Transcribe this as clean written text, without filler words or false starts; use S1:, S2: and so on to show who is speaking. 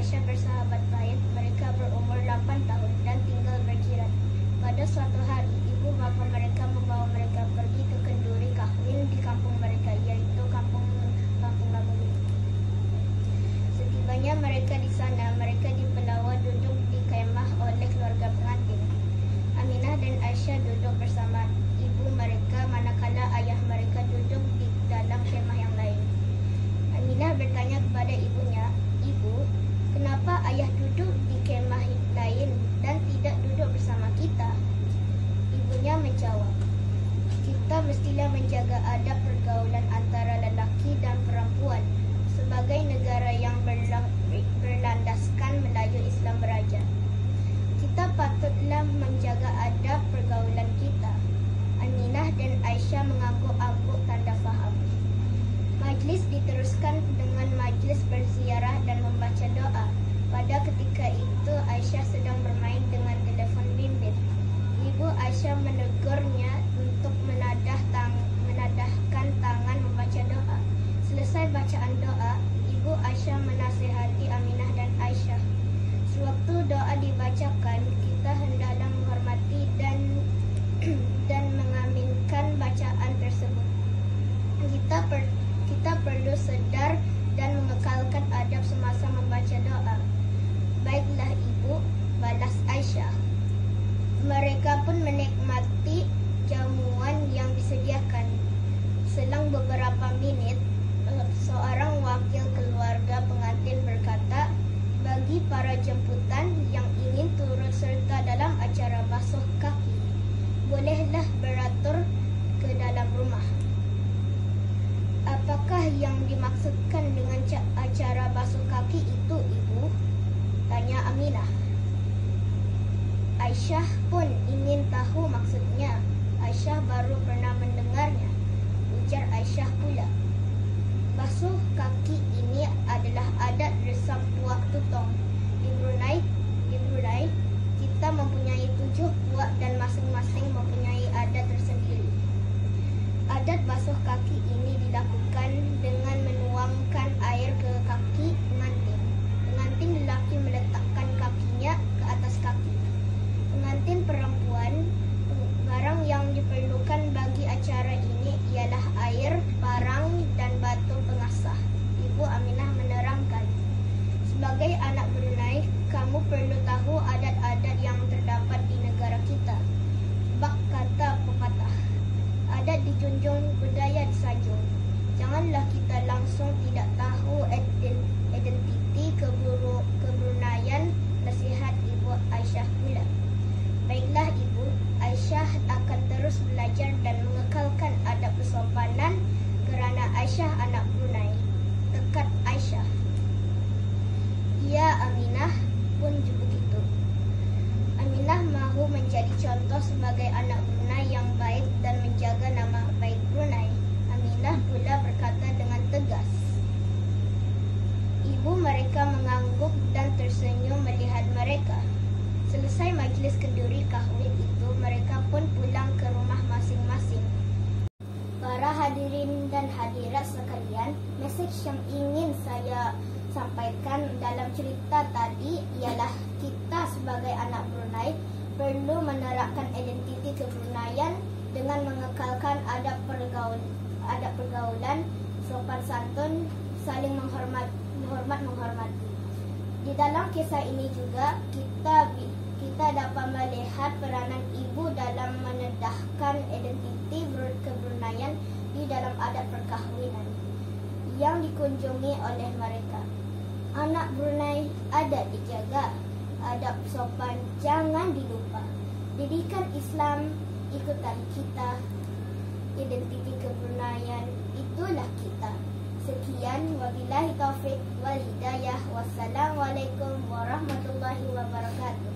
S1: Aisyah bersahabat baik. Mereka berumur 8 tahun dan tinggal berjiran. Pada suatu hari, ibu bapa mereka membawa mereka pergi ke kenduri kahwin di kampung mereka, yaitu kampung Lamuni. Setibanya mereka di sana, mereka dipelawa duduk di kemah oleh keluarga pengantin. Aminah dan Aisyah duduk bersama ibu mereka, manakala ayah mereka duduk di dalam kemah yang lain. Aminah bertanya kepada ibunya, "Ibu, kenapa ayah duduk di kemah lain dan tidak duduk bersama kita?" Ibunya menjawab, "Kita mestilah menjaga adab pergaulan antara lelaki dan perempuan. Sebagai negara yang berlandaskan Melayu Islam beraja, kita patutlah menjaga adab pergaulan kita." Aminah dan Aisyah mengangguk-angguk tanda faham. Majlis diteruskan dengan majlis berziarah dan membaca doa. Pada ketika itu Aisyah sedang bermain dengan telefon bimbit. Ibu Aisyah menegurnya untuk menadahkan tangan membaca doa. Selesai bacaan doa, Ibu Aisyah menasihati Aminah dan Aisyah. Sewaktu doa dibacakan, kita hendaklah menghormati dan mengaminkan bacaan tersebut. Kita perlu sedar dan mengekalkan adab semasa membaca doa. "Baiklah Ibu," balas Aisyah. Mereka pun menikmati jamuan yang disediakan. Selang beberapa menit, seorang wakil keluarga pengantin berkata, "Bagi para jemputan yang ingin turut serta dalam acara basuh kaki, bolehlah beratur ke dalam rumah." "Apakah yang dimaksudkan dengan acara basuh kaki itu, Ibu?" tanya Aminah. Aisyah pun ingin tahu maksudnya. "Aisyah baru pernah mendengarnya," ujar Aisyah pula. "Basuh kaki ini adalah adat resam puak tutong. Di Brunei, kita mempunyai 7 puak dan masing-masing mempunyai adat tersendiri. Adat basuh kaki ini dilakukan dengan menuangkan air ke kaki pengantin. Pengantin lelaki meletakkan kakinya ke atas kaki. Pengantin perempuan, barang yang diperlukan bagi acara ini ialah air, parang dan batu pengasah." Ibu Aminah menerangkan, "Sebagai anak Brunei, kamu perlu tahu adat-adat yang terdapat di negara kita. Bak kata pepatah, adat dijunjung, budaya disanjung. Janganlah kita langsung tidak tahu identiti kebruneian," nasihat Ibu Aisyah pula. "Baiklah Ibu, Aisyah akan terus belajar dan mengekalkan adab kesopanan kerana Aisyah anak Brunei," tekad Aisyah. "Ya, Aminah pun juga begitu." Aminah mahu menjadi contoh sebagai anak Brunei yang baik dan menjaga nama baik Brunei. Aminah pula berkata dengan tegas. Ibu mereka mengangguk dan tersenyum melihat mereka. Selesai majlis kenduri kahwin itu, mereka pun pulang ke rumah masing-masing. Para hadirin dan hadirat sekalian, mesej yang ingin saya sampaikan dalam cerita tadi ialah kita sebagai anak Brunei perlu menerapkan identiti kebruneian dengan mengekalkan adab pergaulan, sopan santun, saling menghormati. Di dalam kisah ini juga kita dapat melihat peranan ibu dalam menedahkan identiti kebruneian di dalam adat perkahwinan yang dikunjungi oleh mereka. Anak Brunei, adat dijaga, adab sopan jangan dilupa. Didikan Islam ikutan kita, identiti kebruneian itulah kita. Sekian, wabillahi taufik wal hidayah. Wassalamualaikum warahmatullahi wabarakatuh.